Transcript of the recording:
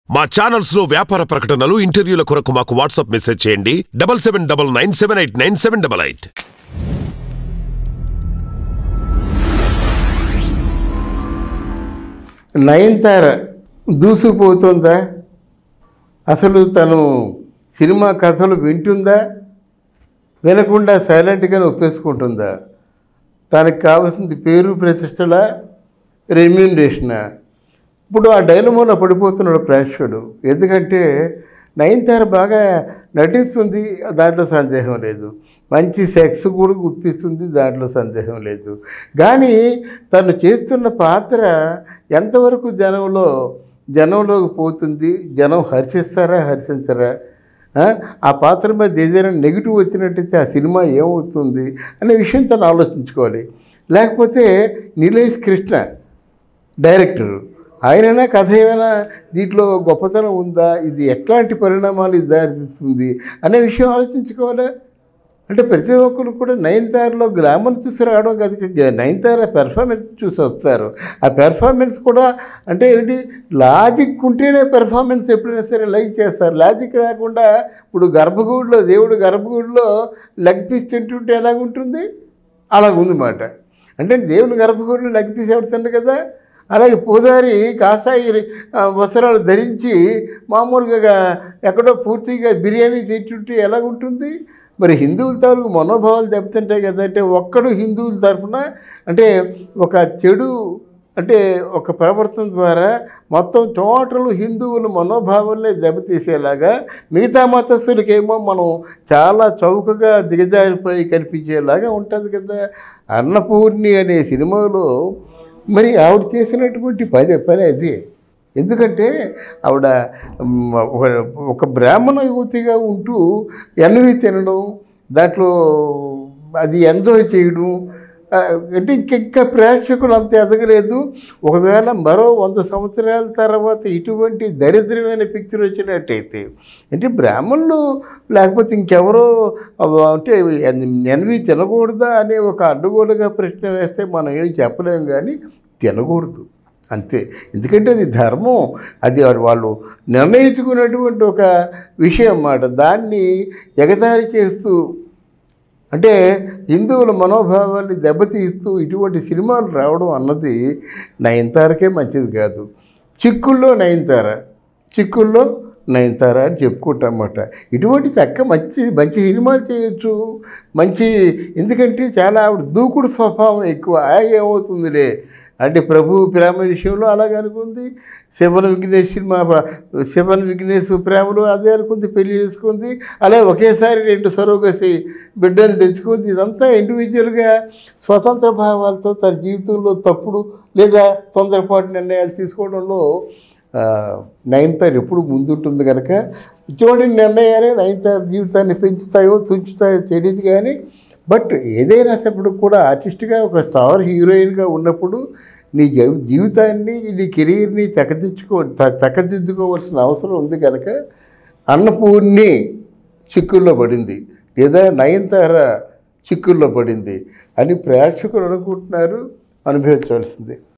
మా ఛానల్స్ లో వ్యాపార ప్రకటనలు ఇంటర్వ్యూల కొరకు మాకు వాట్సాప్ మెసేజ్ చేయండి 7799978978. నయనతార దూసుకుపోతుందా? అసలు తను సినిమా కథలు వింటుందా? వినకుండా సైలెంట్గానే ఒప్పేసుకుంటుందా? తనకు కావాల్సింది పేరు ప్రతిష్టల రెమ్యూనరేషనా? ఇప్పుడు ఆ డైలమాలో పడిపోతున్నాడు ప్రేక్షకుడు. ఎందుకంటే నయనతార బాగా నటిస్తుంది, దాంట్లో సందేహం లేదు. మంచి సెక్స్ కూడా గుర్తిస్తుంది, దాంట్లో సందేహం లేదు. కానీ తను చేస్తున్న పాత్ర ఎంతవరకు జనంలోకి పోతుంది? జనం హర్షిస్తారా, హర్షించరా? ఆ పాత్ర మీద ఏదైనా నెగిటివ్ వచ్చినట్టయితే ఆ సినిమా ఏమవుతుంది అనే విషయం తను ఆలోచించుకోవాలి. లేకపోతే నీలేష్ కృష్ణ డైరెక్టరు, ఆయనైనా కథ ఏమైనా దీంట్లో గొప్పతనం ఉందా, ఇది ఎట్లాంటి పరిణామాలు దారితీస్తుంది అనే విషయం ఆలోచించుకోవాలా? అంటే ప్రతి ఒక్కరు కూడా నయనతారలో గ్లామర్ చూసి రావడం కాదు, నయనతార పెర్ఫార్మెన్స్ చూసి వస్తారు. ఆ పెర్ఫార్మెన్స్ కూడా అంటే ఏంటి, లాజిక్ ఉంటేనే పెర్ఫార్మెన్స్ ఎప్పుడైనా సరే లైక్ చేస్తారు. లాజిక్ లేకుండా ఇప్పుడు దేవుడు గర్భగుడిలో లెగ్ పీస్ తింటుంటే ఎలాగుంటుంది? అలాగుందన్నమాట. అంటే దేవుని గర్భగుడిలో లెగ్ పీస్ ఎవడుతుంది కదా. అలాగే పూజారి కాషాయి వస్త్రాలు ధరించి మామూలుగా ఎక్కడో పూర్తిగా బిర్యానీ తింటుంటే ఎలాగుంటుంది? మరి హిందువుల తాలూకు మనోభావాలు దెబ్బతింటాయి కదా. అంటే ఒక్కడు హిందువుల తరఫున అంటే ఒక చెడు అంటే ఒక ప్రవర్తన ద్వారా మొత్తం టోటల్ హిందువుల మనోభావాలనే దెబ్బతీసేలాగా మిగతా మతస్థులకేమో మనం చాలా చౌకగా దిగజారిపోయి కనిపించేలాగా ఉంటుంది కదా. అన్నపూర్ణి అనే సినిమాలో మరి ఆవిడ చేసినటువంటి పని అది. ఎందుకంటే ఆవిడ ఒక బ్రాహ్మణ యువతిగా ఉంటూ ఎన్వి తినడం, దాంట్లో అది ఎంజాయ్ చేయడం, అంటే ఇంకా ప్రేక్షకులు అంత ఎదగలేదు. ఒకవేళ మరో 100 సంవత్సరాల తర్వాత ఇటువంటి దరిద్రమైన పిక్చర్ వచ్చినట్టయితే అంటే బ్రాహ్మణులు లేకపోతే ఇంకెవరో అంటే ఎన్వి తినకూడదా అనే ఒక అడ్డగోలుగా ప్రశ్న వేస్తే మనం ఏం చెప్పలేము, కానీ తినకూడదు అంతే. ఎందుకంటే అది ధర్మం, అది వాళ్ళు నిర్ణయించుకున్నటువంటి ఒక విషయం అన్నమాట. దాన్ని ఎగతాళి చేస్తూ అంటే హిందువుల మనోభావాన్ని దెబ్బతీస్తూ ఇటువంటి సినిమాలు రావడం అన్నది నయనతారకే మంచిది కాదు. చిక్కుల్లో నయనతార అని చెప్పుకుంటామన్నమాట. ఇటువంటి మంచి సినిమాలు చేయొచ్చు, ఎందుకంటే చాలా ఆవిడ దూకుడు స్వభావం ఎక్కువ. ఏమవుతుందిలే అంటే ప్రభు ప్రేమ విషయంలో అలాగే అనుకుంది. శివన్ విఘ్నేష్ ప్రేమలో అదే అనుకుంది, పెళ్లి చేసుకుంది. అలాగే ఒకేసారి 2 సరోగసి బిడ్డలు తెచ్చుకుంది. ఇదంతా ఇండివిజువల్గా స్వతంత్ర భావాలతో తన జీవితంలో తప్పుడు లేదా తొందరపాటు నిర్ణయాలు తీసుకోవడంలో నయనతార ఎప్పుడు ముందుంటుంది కనుక ఇటువంటి నిర్ణయాలే నయనతార జీవితాన్ని పెంచుతాయో తుంచుతాయో తెలియదు. కానీ బట్ ఏదైనా సప్పుడు కూడా ఆర్టిస్ట్గా ఒక స్టార్ హీరోయిన్గా ఉన్నప్పుడు నీ జీవితాన్ని నీ కెరీర్ని చక్కదిద్దుకోవాల్సిన అవసరం ఉంది కనుక అన్నపూర్ణి చిక్కుల్లో పడింది లేదా నయనతార చిక్కుల్లో పడింది అని ప్రేక్షకులు అనుకుంటున్నారు. అనుభవించవలసింది.